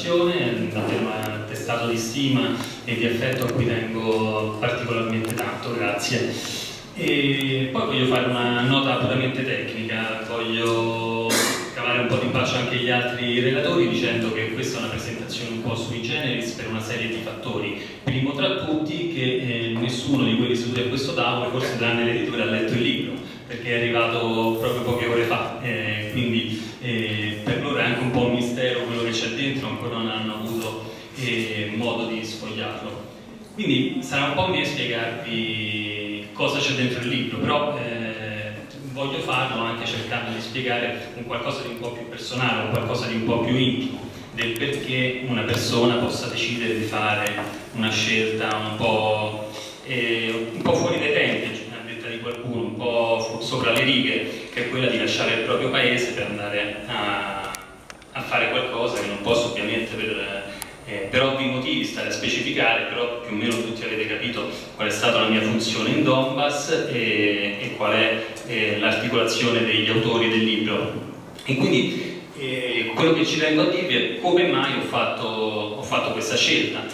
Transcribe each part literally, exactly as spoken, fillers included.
presentazione, davvero un testato di stima e di affetto a cui tengo particolarmente tanto, grazie. E poi voglio fare una nota puramente tecnica, voglio cavare un po' di pace anche gli altri relatori dicendo che questa è una presentazione un po' sui generis per una serie di fattori. Primo tra tutti che eh, nessuno di quelli seduti a questo tavolo, forse tranne l'editore, ha letto il libro, perché è arrivato proprio poche ore fa, eh, quindi eh, per loro è anche un po' un mistero quello che c'è dentro, ancora non hanno avuto eh, modo di sfogliarlo. Quindi sarà un po' me spiegarvi cosa c'è dentro il libro, però eh, voglio farlo anche cercando di spiegare un qualcosa di un po' più personale, un qualcosa di un po' più intimo, del perché una persona possa decidere di fare una scelta un po', eh, un po' fuori dai tempi, a detta di qualcuno, un po' sopra le righe, che è quella di lasciare il proprio paese per andare a, a fare qualcosa che non posso ovviamente per... Eh, per ovvi motivi stare a specificare, però più o meno tutti avete capito qual è stata la mia funzione in Donbass e, e qual è eh, l'articolazione degli autori del libro. E quindi eh, quello che ci tengo a dirvi è come mai ho fatto, ho fatto questa scelta.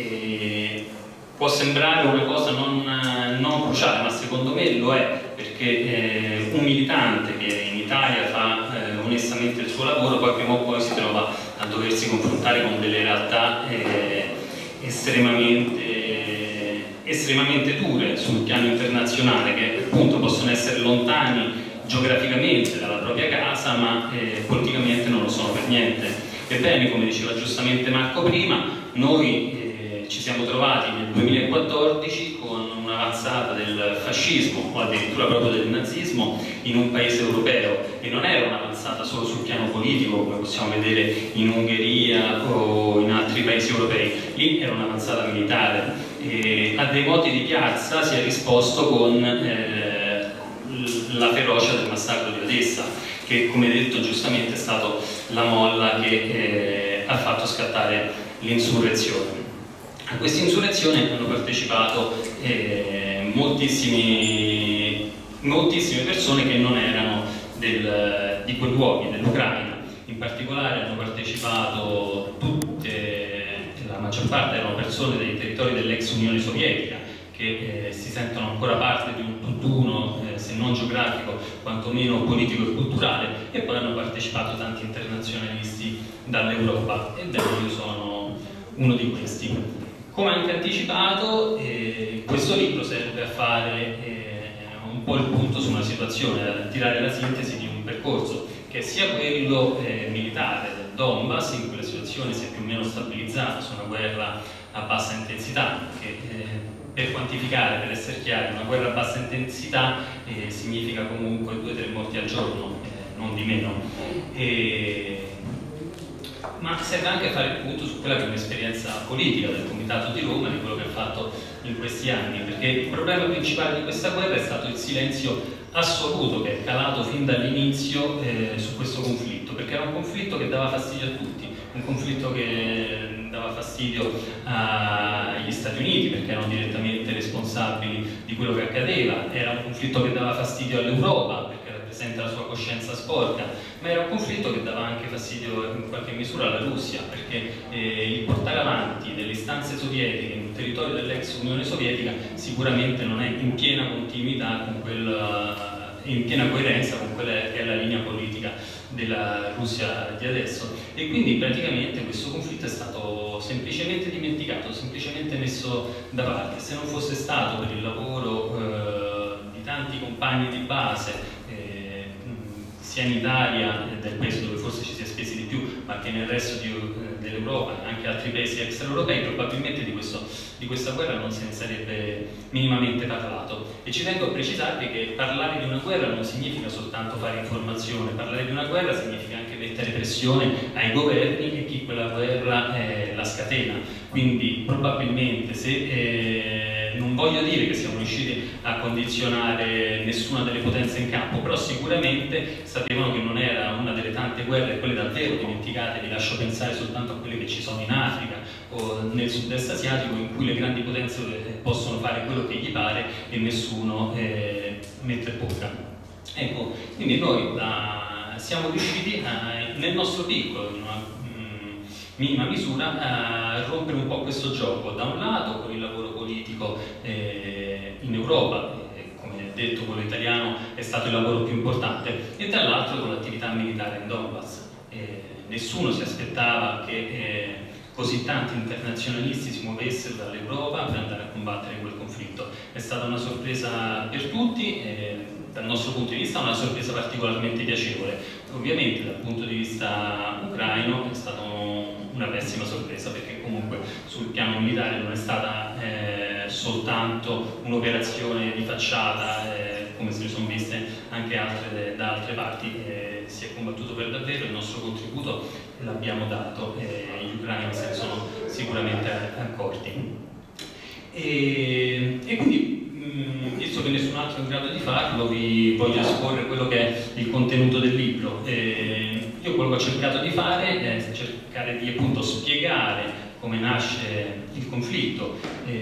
Eh, può sembrare una cosa non, non cruciale, ma secondo me lo è, perché eh, un militante che in Italia fa eh, onestamente il suo lavoro, poi prima o poi si trova a doversi confrontare con delle realtà eh, estremamente, eh, estremamente dure sul piano internazionale, che appunto possono essere lontani geograficamente dalla propria casa, ma eh, politicamente non lo sono per niente. Ebbene, come diceva giustamente Marco prima, noi eh, ci siamo trovati nel duemilaquattordici con un'avanzata del fascismo o addirittura proprio del nazismo in un paese europeo, e non era un'avanzata solo sul piano politico come possiamo vedere in Ungheria o in altri paesi europei, lì era un'avanzata militare e a dei moti di piazza si è risposto con eh, la ferocia del massacro di Odessa, che come detto giustamente è stato la molla che eh, ha fatto scattare l'insurrezione. A questa insurrezione hanno partecipato eh, moltissimi, moltissime persone che non erano del, di quei luoghi, dell'Ucraina. In particolare hanno partecipato tutte, la maggior parte erano persone dei territori dell'ex Unione Sovietica, che eh, si sentono ancora parte di un tutt'uno, eh, se non geografico, quantomeno politico e culturale, e poi hanno partecipato tanti internazionalisti dall'Europa, ebbene io sono uno di questi. Come anche anticipato, eh, questo libro serve a fare eh, un po' il punto su una situazione, a tirare la sintesi di un percorso che è sia quello eh, militare del Donbass, in cui la situazione si è più o meno stabilizzata su una guerra a bassa intensità, che eh, per quantificare, per essere chiari, una guerra a bassa intensità eh, significa comunque due o tre morti al giorno, eh, non di meno. E, ma serve anche a fare il punto su quella che è un'esperienza politica del Comitato di Roma, di quello che ha fatto in questi anni, perché il problema principale di questa guerra è stato il silenzio assoluto che è calato fin dall'inizio eh, su questo conflitto, perché era un conflitto che dava fastidio a tutti, un conflitto che dava fastidio agli Stati Uniti perché erano direttamente responsabili di quello che accadeva, era un conflitto che dava fastidio all'Europa perché rappresenta la sua coscienza sporca, ma era un conflitto che dava anche fastidio in qualche misura alla Russia, perché eh, il portare avanti delle istanze sovietiche in un territorio dell'ex Unione Sovietica sicuramente non è in piena continuità con quella, in piena coerenza con quella che è la linea politica della Russia di adesso, e quindi praticamente questo conflitto è stato semplicemente dimenticato, semplicemente messo da parte. Se non fosse stato per il lavoro eh, di tanti compagni di base eh, sia in Italia, del paese dove forse ci si è spesi di più, ma che nel resto eh, dell'Europa e anche altri paesi extraeuropei, probabilmente di, questo, di questa guerra non se ne sarebbe minimamente parlato. E ci tengo a precisarvi che parlare di una guerra non significa soltanto fare informazione, parlare di una guerra significa anche mettere pressione ai governi e chi quella guerra eh, la scatena. Quindi probabilmente se eh, non voglio dire che siamo riusciti a condizionare nessuna delle potenze in campo, però sicuramente sapevano che non era una delle tante guerre, quelle davvero dimenticate, vi lascio pensare soltanto a quelle che ci sono in Africa o nel sud-est asiatico, in cui le grandi potenze possono fare quello che gli pare e nessuno eh, mette bocca. Ecco, quindi noi da, siamo riusciti a, nel nostro piccolo, in una, minima misura a rompere un po' questo gioco, da un lato con il lavoro politico eh, in Europa, eh, come detto quello italiano è stato il lavoro più importante, e dall'altro con l'attività militare in Donbass. Eh, nessuno si aspettava che eh, così tanti internazionalisti si muovessero dall'Europa per andare a combattere quel conflitto. È stata una sorpresa per tutti, eh, dal nostro punto di vista una sorpresa particolarmente piacevole. Ovviamente dal punto di vista ucraino è stata una pessima sorpresa, perché comunque sul piano militare non è stata eh, soltanto un'operazione di facciata, eh, come se ne sono viste anche altre da altre parti, eh, si è combattuto per davvero, il nostro contributo l'abbiamo dato e gli ucraini se ne sono sicuramente accorti. E, e quindi, mh, visto che nessun altro è in grado di farlo, vi voglio esporre quello che è il contenuto del libro. E io quello che ho cercato di fare è cercare di appunto spiegare come nasce il conflitto, e,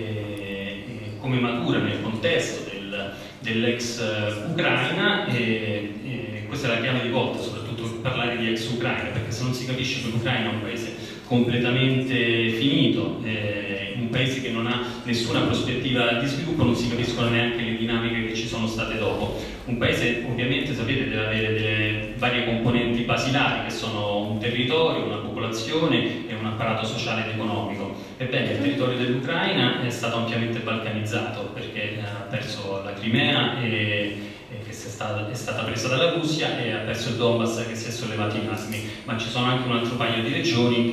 e come matura nel contesto del, dell'ex Ucraina, e, e questa è la chiave di volta, soprattutto parlare di ex Ucraina, perché se non si capisce che l'Ucraina è un paese completamente finito, eh, un paese che non ha nessuna prospettiva di sviluppo, non si capiscono neanche le dinamiche che ci sono state dopo. Un paese ovviamente, sapete, deve avere delle varie componenti basilari che sono un territorio, una popolazione e un apparato sociale ed economico. Ebbene, il territorio dell'Ucraina è stato ampiamente balcanizzato, perché ha perso la Crimea e che è stata, è stata presa dalla Russia, e ha perso il Donbass che si è sollevato in asmi, ma ci sono anche un altro paio di regioni che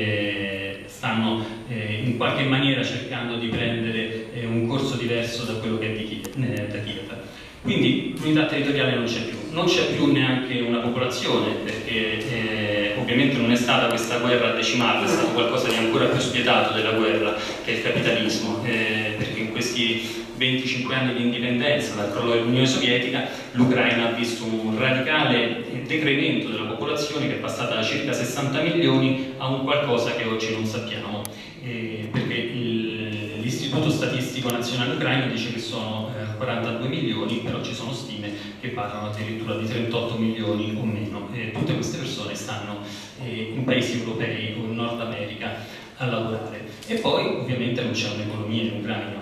eh, stanno eh, in qualche maniera cercando di prendere eh, un corso diverso da quello che è di Kiev, eh, da Kiev. Quindi l'unità territoriale non c'è più, non c'è più neanche una popolazione, perché eh, ovviamente non è stata questa guerra a decimarla, è stato qualcosa di ancora più spietato della guerra, che è il capitalismo, eh, perché in questi venticinque anni di indipendenza dal crollo dell'Unione Sovietica, l'Ucraina ha visto un radicale decremento della popolazione, che è passata da circa sessanta milioni a un qualcosa che oggi non sappiamo, eh, perché l'Istituto Statistico Nazionale Ucraino dice che sono eh, quarantadue milioni, però ci sono stime che parlano addirittura di trentotto milioni o meno. E tutte queste persone stanno eh, in paesi europei o in Nord America a lavorare. E poi ovviamente non c'è un'economia in Ucraina.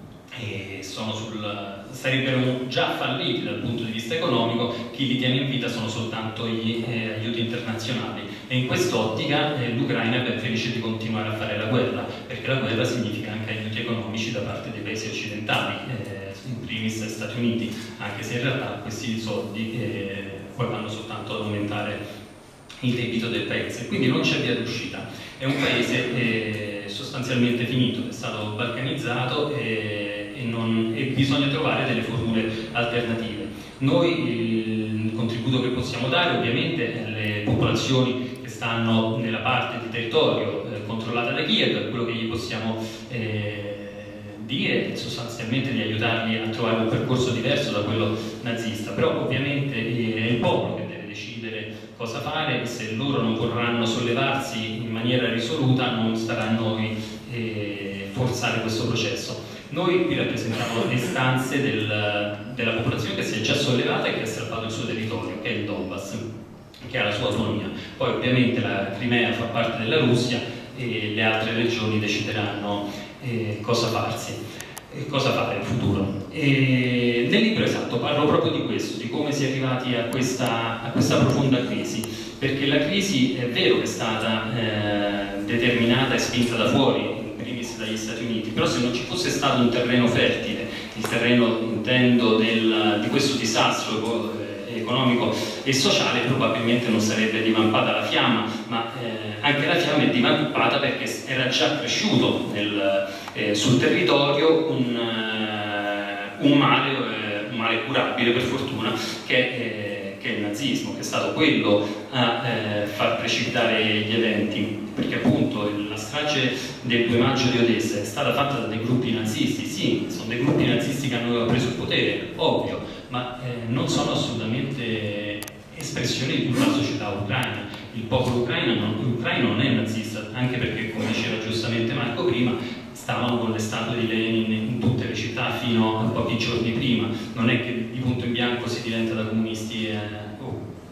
E sono sul, sarebbero già falliti dal punto di vista economico, chi li tiene in vita sono soltanto gli eh, aiuti internazionali, e in quest'ottica eh, l'Ucraina è ben felice di continuare a fare la guerra, perché la guerra significa anche aiuti economici da parte dei paesi occidentali, eh, in primis Stati Uniti, anche se in realtà questi soldi eh, poi vanno soltanto ad aumentare il debito del paese, quindi non c'è via d'uscita. È un paese eh, sostanzialmente finito, è stato balcanizzato e E, non, e bisogna trovare delle formule alternative. Noi il contributo che possiamo dare ovviamente alle popolazioni che stanno nella parte di territorio eh, controllata da Kiev, quello che gli possiamo eh, dire è sostanzialmente di aiutarli a trovare un percorso diverso da quello nazista, però ovviamente eh, è il popolo che deve decidere cosa fare, e se loro non vorranno sollevarsi in maniera risoluta non starà a noi eh, forzare questo processo. Noi qui rappresentiamo le istanze del, della popolazione che si è già sollevata e che ha strappato il suo territorio, che è il Donbass, che ha la sua autonomia. Poi ovviamente la Crimea fa parte della Russia e le altre regioni decideranno eh, cosa farsi, eh, cosa fare in futuro. E nel libro, esatto, parlo proprio di questo, di come si è arrivati a questa, a questa profonda crisi, perché la crisi è vero che è stata eh, determinata e spinta da fuori, dagli Stati Uniti, però se non ci fosse stato un terreno fertile, il terreno intendo del, di questo disastro eh, economico e sociale, probabilmente non sarebbe divampata la fiamma, ma eh, anche la fiamma è divampata perché era già cresciuto nel, eh, sul territorio un, uh, un, male, eh, un male curabile per fortuna, che è, che è il nazismo, che è stato quello a eh, far precipitare gli eventi, perché appunto la strage del due maggio di Odessa è stata fatta da dei gruppi nazisti, sì, sono dei gruppi nazisti che hanno preso il potere, ovvio, ma eh, non sono assolutamente espressioni di tutta la società ucraina. Il popolo ucraino non, ucraino non è nazista, anche perché, come diceva giustamente Marco prima, stavano con le statue di Lenin in tutte le città fino a pochi giorni prima. Non è che di punto in bianco si diventa da comunisti eh, oh,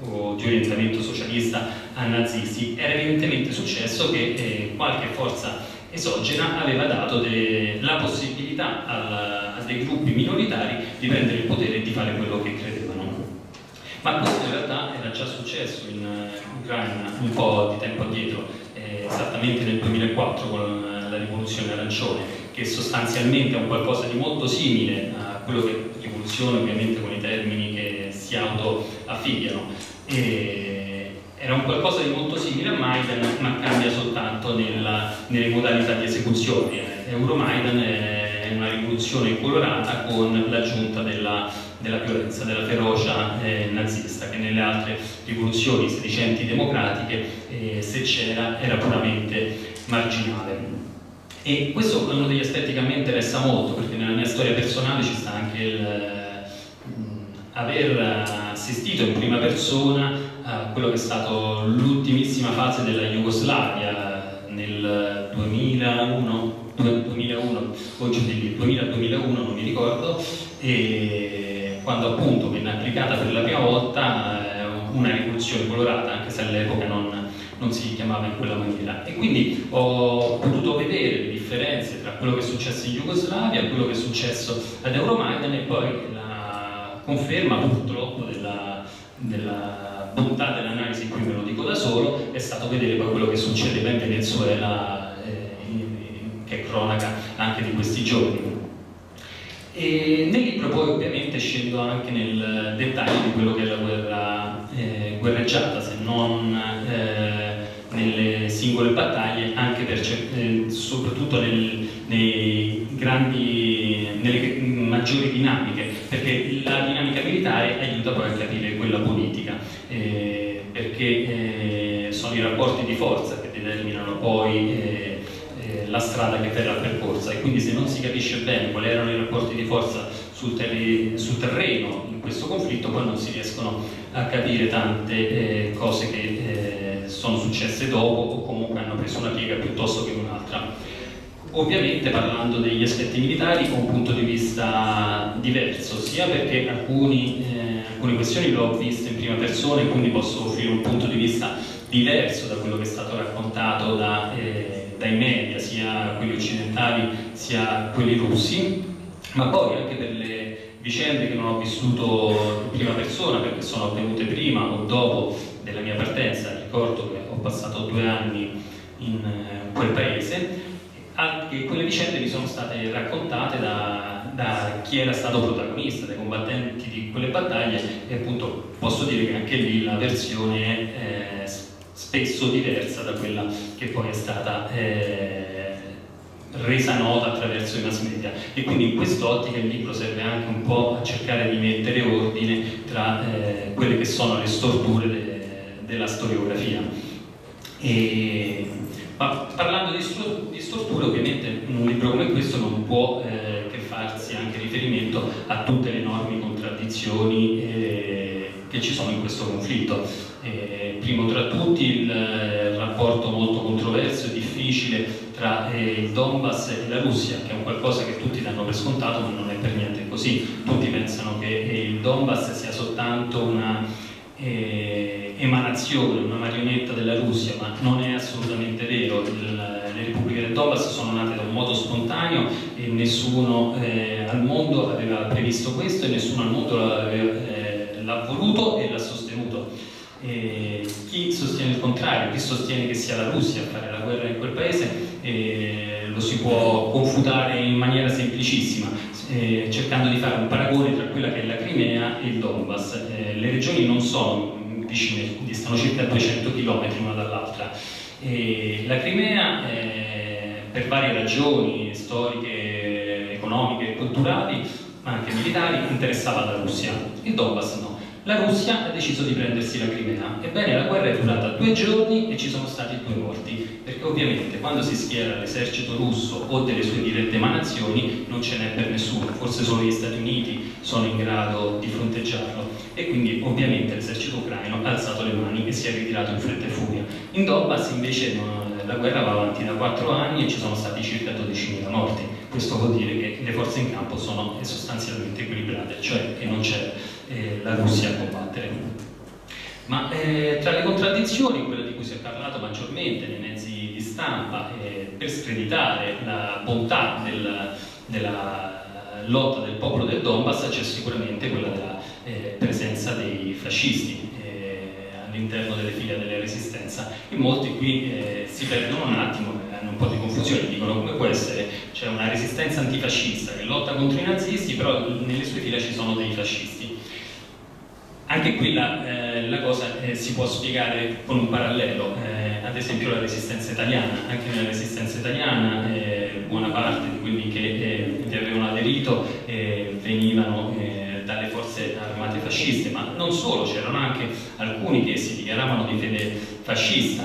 o di orientamento socialista a nazisti, era evidentemente successo che eh, qualche forza esogena aveva dato de, la possibilità al, a dei gruppi minoritari di prendere il potere e di fare quello che credevano. Ma questo in realtà era già successo in Ucraina un po' di tempo addietro, eh, esattamente nel duemilaquattro con la rivoluzione arancione, che sostanzialmente è un qualcosa di molto simile a quello che rivoluzione, ovviamente con i termini che si auto-affiliano. E era un qualcosa di molto simile a Maidan, ma cambia soltanto nella, nelle modalità di esecuzione. Euromaidan è una rivoluzione colorata con l'aggiunta della, della violenza, della ferocia eh, nazista, che nelle altre rivoluzioni sedicenti democratiche, eh, se c'era, era puramente marginale. E questo è uno degli aspetti che a me interessa molto, perché nella mia storia personale ci sta anche il mh, aver assistito in prima persona a quello che è stato l'ultimissima fase della Jugoslavia nel duemilauno, duemilauno o giù di lì, duemila-duemilauno non mi ricordo, e quando appunto venne applicata per la prima volta eh, una rivoluzione colorata, anche se all'epoca non non si chiamava in quella maniera, e quindi ho potuto vedere le differenze tra quello che è successo in Jugoslavia, quello che è successo ad Euromaidan, e poi la conferma purtroppo della, della bontà dell'analisi, qui me lo dico da solo, è stato vedere poi quello che succedeva in Venezuela, eh, che è cronaca anche di questi giorni. E nel libro poi ovviamente scendo anche nel dettaglio di quello che è la guerra eh, guerreggiata, se non eh, nelle singole battaglie, anche per, eh, soprattutto nel, nei grandi, nelle maggiori dinamiche, perché la dinamica militare aiuta poi a capire quella politica, eh, perché eh, sono i rapporti di forza che determinano poi eh, la strada che verrà percorsa, e quindi se non si capisce bene quali erano i rapporti di forza sul, ter sul terreno in questo conflitto, poi non si riescono a capire tante eh, cose che eh, sono successe dopo o comunque hanno preso una piega piuttosto che un'altra. Ovviamente parlando degli aspetti militari ho un punto di vista diverso, sia perché alcuni, eh, alcune questioni le ho viste in prima persona e quindi posso offrire un punto di vista diverso da quello che è stato raccontato da, eh, dai media, sia quelli occidentali sia quelli russi, ma poi anche per le vicende che non ho vissuto in prima persona, perché sono avvenute prima o dopo della mia partenza. Ricordo che ho passato due anni in eh, quel paese, anche quelle vicende mi sono state raccontate da, da chi era stato protagonista, dai combattenti di quelle battaglie, e appunto posso dire che anche lì la versione è eh, spesso diversa da quella che poi è stata eh, resa nota attraverso i mass media, e quindi in quest'ottica il libro serve anche un po' a cercare di mettere ordine tra eh, quelle che sono le storture de, della storiografia. E, ma parlando di, di storture, ovviamente un libro come questo non può eh, che farsi anche riferimento a tutte le enormi contraddizioni eh, che ci sono in questo conflitto. Eh, primo tra tutti il eh, rapporto molto controverso e difficile tra eh, il Donbass e la Russia, che è un qualcosa che tutti danno per scontato, ma non è per niente così. Tutti pensano che eh, il Donbass sia soltanto una eh, emanazione, una marionetta della Russia, ma non è assolutamente vero. Il, le repubbliche del Donbass sono nate da un modo spontaneo e nessuno eh, al mondo aveva previsto questo, e nessuno al mondo l'ha eh, voluto e l'ha sostenuto. E chi sostiene il contrario, chi sostiene che sia la Russia a fare la guerra in quel paese, eh, lo si può confutare in maniera semplicissima, eh, cercando di fare un paragone tra quella che è la Crimea e il Donbass. Eh, le regioni non sono vicine, distano circa duecento chilometri una dall'altra. La Crimea, eh, per varie ragioni storiche, economiche e culturali, ma anche militari, interessava la Russia, il Donbass no. La Russia ha deciso di prendersi la Crimea. Ebbene, la guerra è durata due giorni e ci sono stati due morti, perché ovviamente quando si schiera l'esercito russo o delle sue dirette emanazioni non ce n'è per nessuno, forse solo gli Stati Uniti sono in grado di fronteggiarlo, e quindi ovviamente l'esercito ucraino ha alzato le mani e si è ritirato in fretta e furia. In Donbass invece no, la guerra va avanti da quattro anni e ci sono stati circa dodicimila morti. Questo vuol dire che le forze in campo sono sostanzialmente equilibrate, cioè che non c'è eh, la Russia a combattere. Ma eh, tra le contraddizioni, quella di cui si è parlato maggiormente nei mezzi di stampa, eh, per screditare la bontà del, della lotta del popolo del Donbass, c'è sicuramente quella della eh, presenza dei fascisti eh, all'interno delle file della resistenza, e molti qui eh, si perdono un attimo, hanno un po' di confusione, dicono come può essere, c'è una resistenza antifascista che lotta contro i nazisti, però nelle sue file ci sono dei fascisti. Anche qui la, eh, la cosa eh, si può spiegare con un parallelo, eh, ad esempio la resistenza italiana. Anche nella resistenza italiana eh, buona parte di quelli che eh, vi avevano aderito eh, venivano eh, dalle forze armate fasciste, ma non solo, c'erano anche alcuni che si dichiaravano di fede fascista,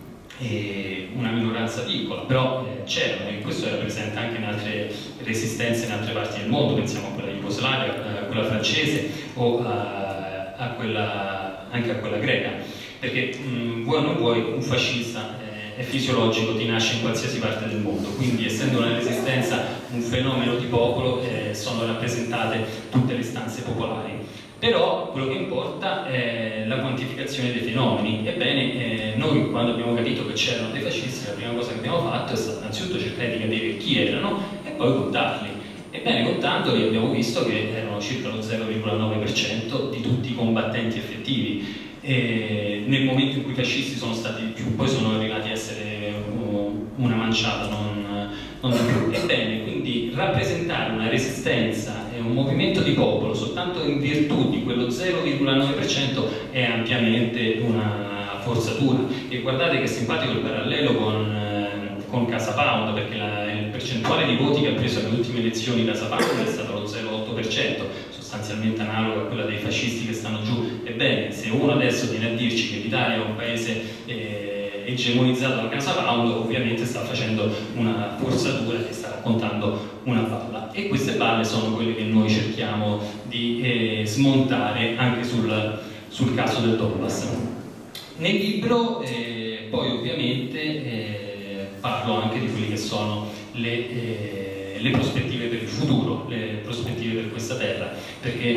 eh, una minoranza piccola, però eh, c'erano, e questo era presente anche in altre resistenze in altre parti del mondo, pensiamo a quella jugoslavia, a quella francese o a A quella, anche a quella greca, perché mh, vuoi o non vuoi un fascista eh, è fisiologico, ti nasce in qualsiasi parte del mondo, quindi essendo una resistenza un fenomeno di popolo eh, sono rappresentate tutte le istanze popolari. Però quello che importa è la quantificazione dei fenomeni. Ebbene, eh, noi quando abbiamo capito che c'erano dei fascisti, la prima cosa che abbiamo fatto è stata innanzitutto cercare di capire chi erano e poi contarli. Ebbene, contandoli abbiamo visto che erano circa lo zero virgola nove per cento di tutti i combattenti effettivi. E nel momento in cui i fascisti sono stati di più, poi sono arrivati a essere una manciata, non, non di più. Ebbene, quindi rappresentare una resistenza e un movimento di popolo soltanto in virtù di quello zero virgola nove per cento è ampiamente una forzatura. E guardate che simpatico il parallelo con con Casa Pound, perché la, il percentuale di voti che ha preso alle ultime elezioni Casa Pound è stato lo zero virgola otto per cento, sostanzialmente analoga a quella dei fascisti che stanno giù. Ebbene, se uno adesso viene a dirci che l'Italia è un paese eh, egemonizzato da Casa Pound, ovviamente sta facendo una forzatura e sta raccontando una balla, e queste balle sono quelle che noi cerchiamo di eh, smontare anche sul, sul caso del Donbass. Nel libro eh, poi ovviamente eh, parlo anche di quelle che sono le, eh, le prospettive per il futuro, le prospettive per questa terra, perché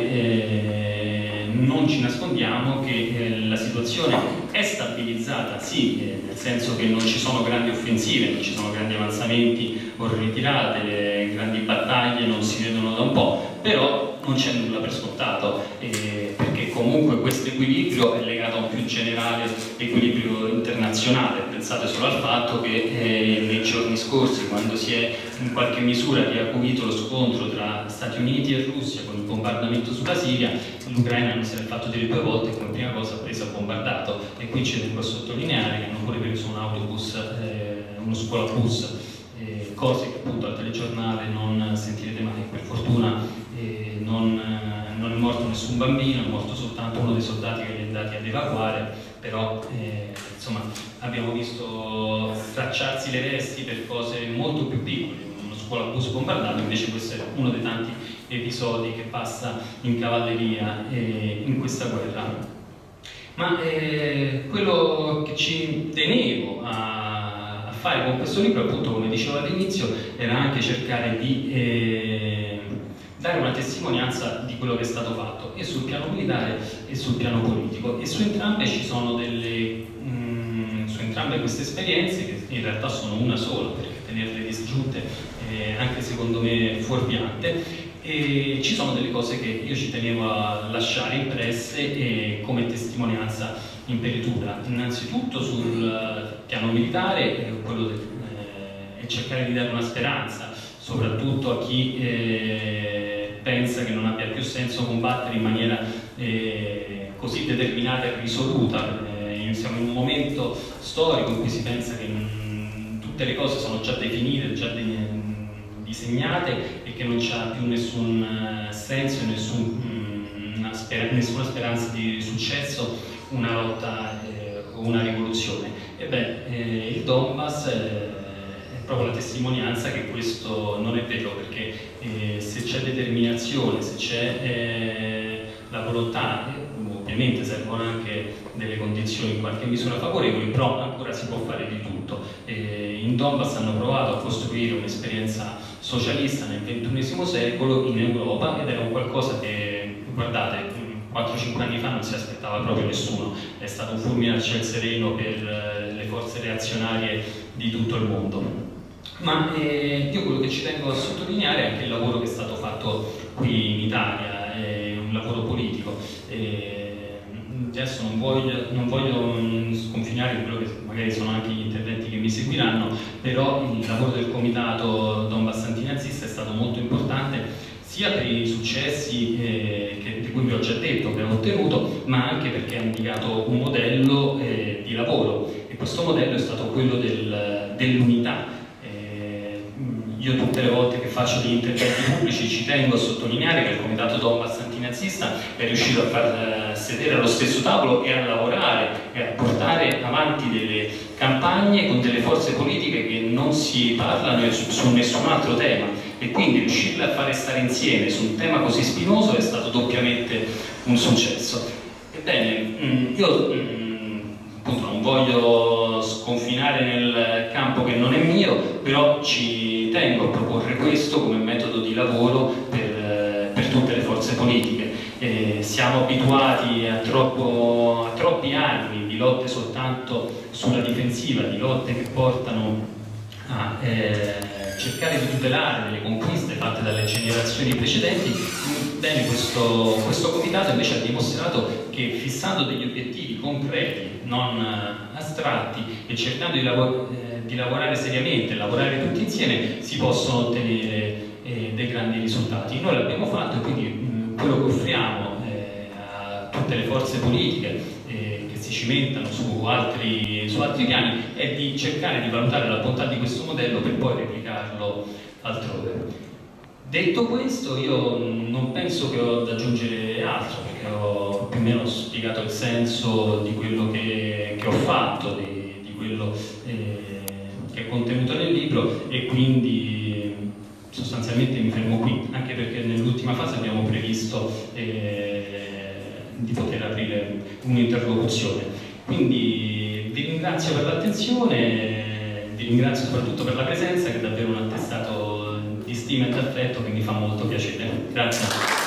eh, non ci nascondiamo che eh, la situazione è stabilizzata, sì, eh, nel senso che non ci sono grandi offensive, non ci sono grandi avanzamenti o ritirate, le grandi battaglie non si vedono da un po', però non c'è nulla per scontato, eh, perché comunque questo equilibrio è legato a un più generale equilibrio internazionale. Pensate solo al fatto che eh, nei giorni scorsi, quando si è in qualche misura riacuito lo scontro tra Stati Uniti e Russia con il bombardamento sulla Siria, l'Ucraina non se l'è fatto dire due volte e come prima cosa ha preso e ha bombardato, e qui ci tengo a sottolineare che hanno pure preso un autobus, eh, uno scuolabus, eh, cose che appunto al telegiornale non sentirete mai. Per fortuna eh, non, eh, non è morto nessun bambino, è morto soltanto uno dei soldati che li è andati ad evacuare, però eh, insomma abbiamo visto stracciarsi le vesti per cose molto più piccole, uno scuolabus bombardato. Invece questo è uno dei tanti episodi che passa in cavalleria eh, in questa guerra. Ma eh, quello che ci tenevo a, a fare con questo libro, appunto, come dicevo all'inizio, era anche cercare di eh, dare una testimonianza di quello che è stato fatto, e sul piano militare e sul piano politico, e su entrambe ci sono delle mh, su entrambe queste esperienze, che in realtà sono una sola, perché tenerle disgiunte è anche secondo me fuorviante, e ci sono delle cose che io ci tenevo a lasciare impresse e come testimonianza in peritura. Innanzitutto sul piano militare, quello del, eh, è cercare di dare una speranza, soprattutto a chi eh, pensa che non abbia più senso combattere in maniera eh, così determinata e risoluta. Eh, siamo in un momento storico in cui si pensa che mh, tutte le cose sono già definite, già de disegnate, e che non c'ha più nessun uh, senso e nessun, mh, speran nessuna speranza di successo una lotta eh, o una rivoluzione. E beh, eh, il Donbass eh, è proprio la testimonianza che questo non è vero, perché eh, se c'è determinazione, se c'è eh, la volontà, eh, ovviamente servono anche delle condizioni in qualche misura favorevoli, però ancora si può fare di tutto. Eh, in Donbass hanno provato a costruire un'esperienza socialista nel ventunesimo secolo in Europa, ed era un qualcosa che, guardate, quattro cinque anni fa non si aspettava proprio nessuno, è stato un fulmine al ciel sereno per le forze reazionarie di tutto il mondo. Ma eh, io quello che ci tengo a sottolineare è anche il lavoro che è stato fatto qui in Italia, è un lavoro politico. Eh, adesso non voglio, non voglio sconfinare in quello che magari sono anche gli interventi che mi seguiranno, però il lavoro del comitato Donbass antinazista è stato molto importante sia per i successi eh, che, di cui vi ho già detto che ha ottenuto, ma anche perché ha indicato un modello eh, di lavoro, e questo modello è stato quello del, dell'unità. Io tutte le volte che faccio degli interventi pubblici ci tengo a sottolineare che il comitato Donbass antinazista è riuscito a far sedere allo stesso tavolo e a lavorare e a portare avanti delle campagne con delle forze politiche che non si parlano su, su nessun altro tema, e quindi riuscirle a fare stare insieme su un tema così spinoso è stato doppiamente un successo. Ebbene, io appunto non voglio sconfinare nel campo che non è mio, però ci tengo a proporre questo come metodo di lavoro per, per tutte le forze politiche. Eh, siamo abituati a, troppo, a troppi anni di lotte soltanto sulla difensiva, di lotte che portano a eh, cercare di tutelare delle conquiste fatte dalle generazioni precedenti. Bene, questo, questo comitato invece ha dimostrato che fissando degli obiettivi concreti, non astratti, e cercando di, lav eh, di lavorare seriamente, lavorare tutti insieme, si possono ottenere eh, dei grandi risultati. Noi l'abbiamo fatto, e quindi mh, quello che offriamo eh, a tutte le forze politiche eh, che si cimentano su altri, su altri piani è di cercare di valutare la bontà di questo modello per poi replicarlo altrove. Detto questo, io non penso che ho da aggiungere altro, perché ho più o meno spiegato il senso di quello che, che ho fatto, di, di quello eh, che è contenuto nel libro, e quindi sostanzialmente mi fermo qui, anche perché nell'ultima fase abbiamo previsto eh, di poter aprire un'interlocuzione. Quindi vi ringrazio per l'attenzione, vi ringrazio soprattutto per la presenza, che è davvero un attestato di stima e d'affetto che mi fa molto piacere. Grazie.